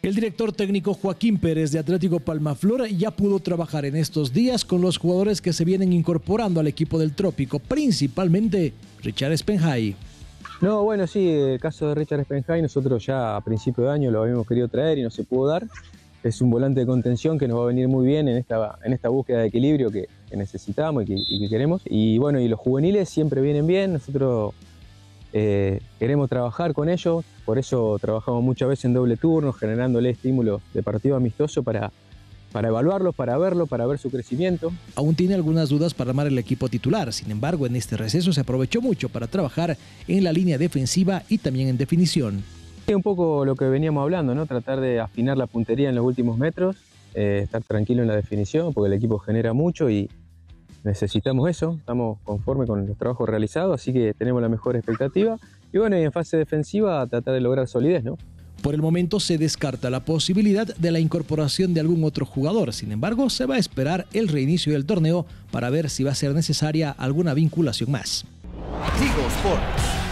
El director técnico Joaquín Pérez de Atlético Palmaflor ya pudo trabajar en estos días con los jugadores que se vienen incorporando al equipo del Trópico, principalmente Richard Spenjay. No, bueno, sí, el caso de Richard Spenjay, nosotros ya a principio de año lo habíamos querido traer y no se pudo dar. Es un volante de contención que nos va a venir muy bien en esta búsqueda de equilibrio que necesitamos y que queremos. Y bueno, y los juveniles siempre vienen bien, nosotros queremos trabajar con ellos, por eso trabajamos muchas veces en doble turno, generándole estímulos de partido amistoso para evaluarlos, para verlo, para ver su crecimiento. Aún tiene algunas dudas para armar el equipo titular, sin embargo en este receso se aprovechó mucho para trabajar en la línea defensiva y también en definición. Un poco lo que veníamos hablando, ¿no? Tratar de afinar la puntería en los últimos metros, estar tranquilo en la definición, porque el equipo genera mucho y necesitamos eso, estamos conformes con los trabajos realizados, así que tenemos la mejor expectativa. Y bueno, y en fase defensiva tratar de lograr solidez, ¿no? Por el momento se descarta la posibilidad de la incorporación de algún otro jugador, sin embargo se va a esperar el reinicio del torneo para ver si va a ser necesaria alguna vinculación más. Tigo Sports.